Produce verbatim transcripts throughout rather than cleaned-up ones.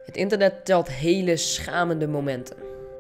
Het internet telt hele schamende momenten.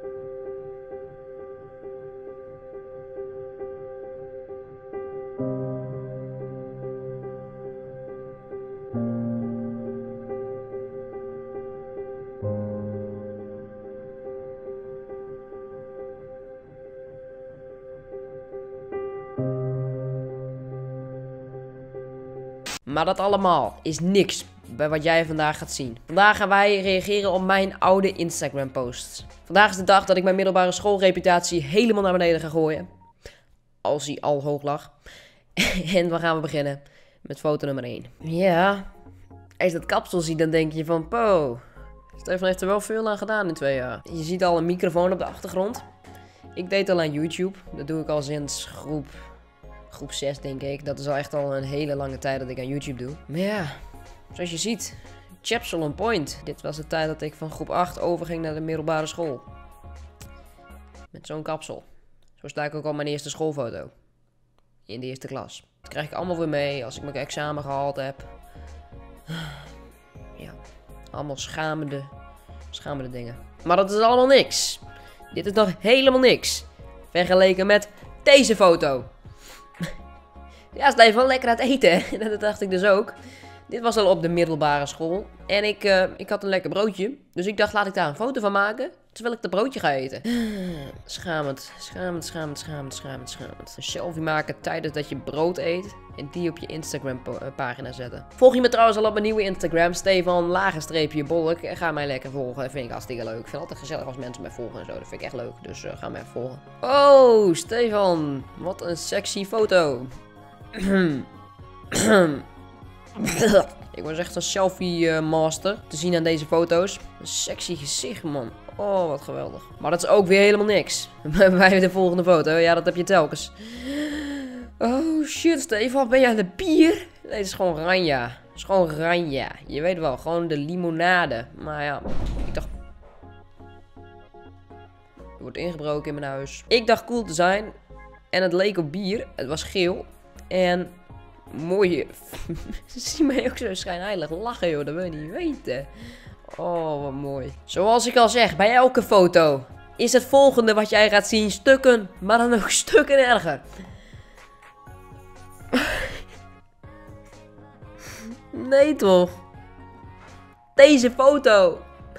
Maar dat allemaal is niks bij wat jij vandaag gaat zien. Vandaag gaan wij reageren op mijn oude Instagram posts. Vandaag is de dag dat ik mijn middelbare schoolreputatie helemaal naar beneden ga gooien. Als hij al hoog lag. En we gaan we beginnen met foto nummer één. Ja, als je dat kapsel ziet, dan denk je van po. Stefan heeft er wel veel aan gedaan in twee jaar. Je ziet al een microfoon op de achtergrond. Ik deed al aan YouTube. Dat doe ik al sinds groep... Groep zes, denk ik. Dat is al echt al een hele lange tijd dat ik aan YouTube doe. Maar ja, zoals je ziet, chaps on point. Dit was de tijd dat ik van groep acht overging naar de middelbare school. Met zo'n kapsel. Zo sta ik ook op mijn eerste schoolfoto. In de eerste klas. Dat krijg ik allemaal weer mee als ik mijn examen gehaald heb. Ja, allemaal schamende, schamende dingen. Maar dat is allemaal niks. Dit is nog helemaal niks. Vergeleken met deze foto. Ja, Stefan, lekker aan het eten. Dat dacht ik dus ook. Dit was al op de middelbare school. En ik, uh, ik had een lekker broodje. Dus ik dacht, laat ik daar een foto van maken. Terwijl ik dat broodje ga eten. Schamend, schamend, schamend, schamend, schamend, schamend. Een selfie maken tijdens dat je brood eet. En die op je Instagram pagina zetten. Volg je me trouwens al op mijn nieuwe Instagram. Stefan, lagenstreepje bolk. Ga mij lekker volgen. Dat vind ik hartstikke leuk. Ik vind het altijd gezellig als mensen mij volgen en zo. Dat vind ik echt leuk. Dus uh, ga mij even volgen. Oh, Stefan. Wat een sexy foto. Ik was echt een selfie uh, master te zien aan deze foto's. Een sexy gezicht, man. Oh, wat geweldig. Maar dat is ook weer helemaal niks. Bij de volgende foto. Ja, dat heb je telkens. Oh shit, Stefan, ben je aan de bier? Nee, het is gewoon ranja. Het is gewoon ranja. Je weet wel, gewoon de limonade. Maar ja, ik dacht... Er wordt ingebroken in mijn huis. Ik dacht cool te zijn. En het leek op bier. Het was geel. En... mooie... Zie mij ook zo schijnheilig lachen, joh. Dat wil je niet weten. Oh, wat mooi. Zoals ik al zeg, bij elke foto is het volgende wat jij gaat zien stukken, maar dan ook stukken erger. Nee, toch? Deze foto.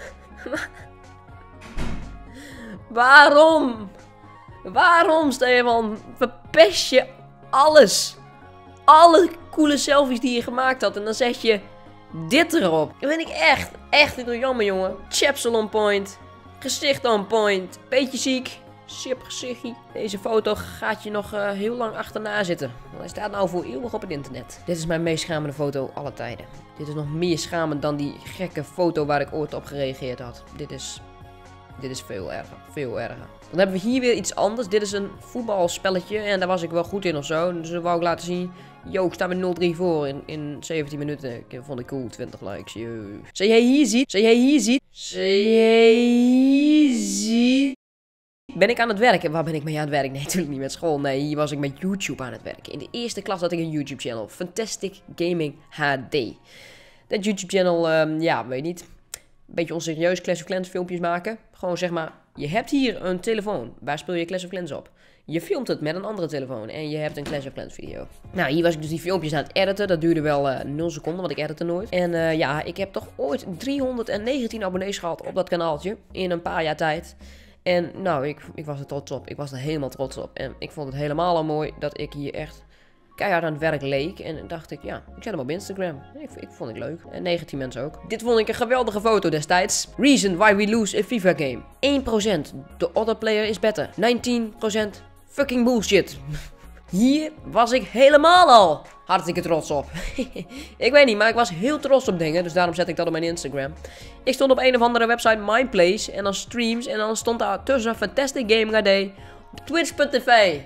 Waarom? Waarom, Stefan? Verpest je alles? Alle coole selfies die je gemaakt had. En dan zet je dit erop. Dat vind ik echt, echt heel jammer, jongen. Chaps on point. Gezicht on point. Beetje ziek. Sip gezichtje. Deze foto gaat je nog uh, heel lang achterna zitten. Want hij staat nou voor eeuwig op het internet. Dit is mijn meest schamende foto aller tijden. Dit is nog meer schamend dan die gekke foto waar ik ooit op gereageerd had. Dit is... Dit is veel erger. Veel erger. Dan hebben we hier weer iets anders. Dit is een voetbalspelletje. En daar was ik wel goed in of zo. Dus dat wou ik laten zien. Yo, ik sta met nul drie voor in, in zeventien minuten. Ik vond ik cool. twintig likes. Yo. Zoals jij hier ziet. Zoals jij hier ziet. Zoals jij hier ziet. Ben ik aan het werken? Waar ben ik mee aan het werk? Nee, natuurlijk niet met school. Nee, hier was ik met YouTube aan het werken. In de eerste klas had ik een YouTube channel. Fantastic Gaming H D. Dat YouTube channel, um, ja, weet je niet. Een beetje onserieus Clash of Clans filmpjes maken. Gewoon zeg maar, je hebt hier een telefoon. Waar speel je Clash of Clans op? Je filmt het met een andere telefoon en je hebt een Clash of Clans video. Nou, hier was ik dus die filmpjes aan het editen. Dat duurde wel uh, nul seconden, want ik edite nooit. En uh, ja, ik heb toch ooit driehonderdnegentien abonnees gehad op dat kanaaltje. In een paar jaar tijd. En nou, ik, ik was er trots op. Ik was er helemaal trots op. En ik vond het helemaal al mooi dat ik hier echt... keihard aan het werk leek. En dacht ik, ja, ik zet hem op Instagram. Ik, ik vond het leuk. En negentien mensen ook. Dit vond ik een geweldige foto destijds. Reason why we lose a FIFA game. één procent. The other player is better. negentien procent. Fucking bullshit. Hier was ik helemaal al hartstikke trots op. Ik weet niet, maar ik was heel trots op dingen. Dus daarom zet ik dat op mijn Instagram. Ik stond op een of andere website, Mindplace. En dan streams. En dan stond daar tussen Fantastic Gaming H D. Op Twitch punt tv.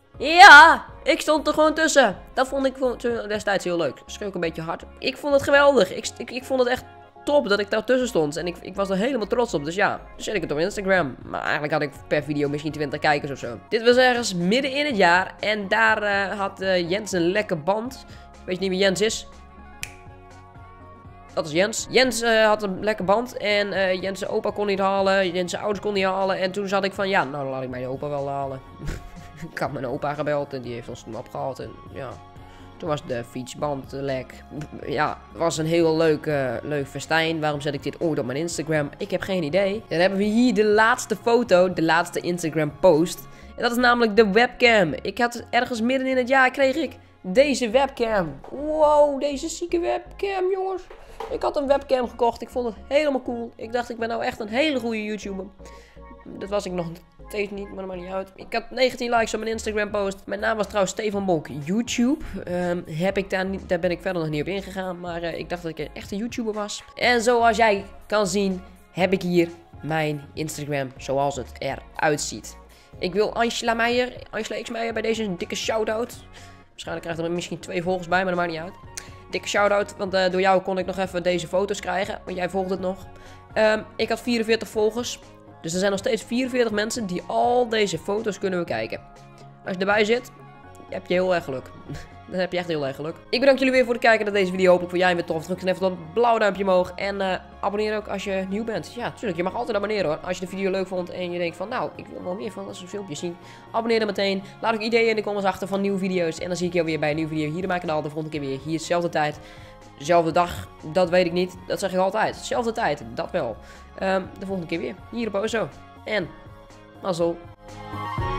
Ja, ik stond er gewoon tussen. Dat vond ik destijds heel leuk. Schreeuw ik een beetje hard. Ik vond het geweldig. Ik, ik, ik vond het echt top dat ik daar tussen stond. En ik, ik was er helemaal trots op. Dus ja, dus zet ik het op Instagram. Maar eigenlijk had ik per video misschien twintig kijkers of zo. Dit was ergens midden in het jaar. En daar uh, had uh, Jens een lekker band. Weet je niet wie Jens is? Dat is Jens. Jens uh, had een lekker band. En uh, Jens' opa kon niet halen. Jens' ouders kon niet halen. En toen zat ik van, ja, nou dan laat ik mijn opa wel halen. Ik had mijn opa gebeld en die heeft ons toen opgehaald. En ja, toen was de fietsband lek. Ja, het was een heel leuk, uh, leuk festijn. Waarom zet ik dit ooit op mijn Instagram? Ik heb geen idee. Dan hebben we hier de laatste foto, de laatste Instagram post. En dat is namelijk de webcam. Ik had ergens midden in het jaar kreeg ik deze webcam. Wow, deze zieke webcam, jongens. Ik had een webcam gekocht. Ik vond het helemaal cool. Ik dacht, ik ben nou echt een hele goede YouTuber. Dat was ik nog steeds niet, maar dat maakt niet uit. Ik had negentien likes op mijn Instagram post. Mijn naam was trouwens Stefan Bonk YouTube. Um, heb ik daar, niet, daar ben ik verder nog niet op ingegaan. Maar uh, ik dacht dat ik een echte YouTuber was. En zoals jij kan zien, heb ik hier mijn Instagram zoals het eruit ziet. Ik wil Angela Meijer, Angela X Meijer bij deze een dikke shout-out. Waarschijnlijk krijgt er misschien twee volgers bij, maar dat maakt niet uit. Dikke shout-out, want uh, door jou kon ik nog even deze foto's krijgen. Want jij volgt het nog. Um, ik had vierenveertig volgers. Dus er zijn nog steeds vierenveertig mensen die al deze foto's kunnen bekijken. Als je erbij zit, heb je heel erg geluk. Dan heb je echt heel erg geluk. Ik bedank jullie weer voor het kijken naar deze video. Hopelijk vond jij hem weer tof. Druk dan even dat blauwe duimpje omhoog. En uh, abonneer ook als je nieuw bent. Ja, tuurlijk. Je mag altijd abonneren hoor. Als je de video leuk vond en je denkt van nou, ik wil wel meer van dat soort filmpjes zien. Abonneer dan meteen. Laat ook ideeën in de comments achter van nieuwe video's. En dan zie ik jou weer bij een nieuwe video hier op mijn kanaal. De volgende keer weer hier dezelfde tijd. Dezelfde dag. Dat weet ik niet. Dat zeg ik altijd. Dezelfde tijd. Dat wel. Um, de volgende keer weer. Hier op Ozo. En mazzel.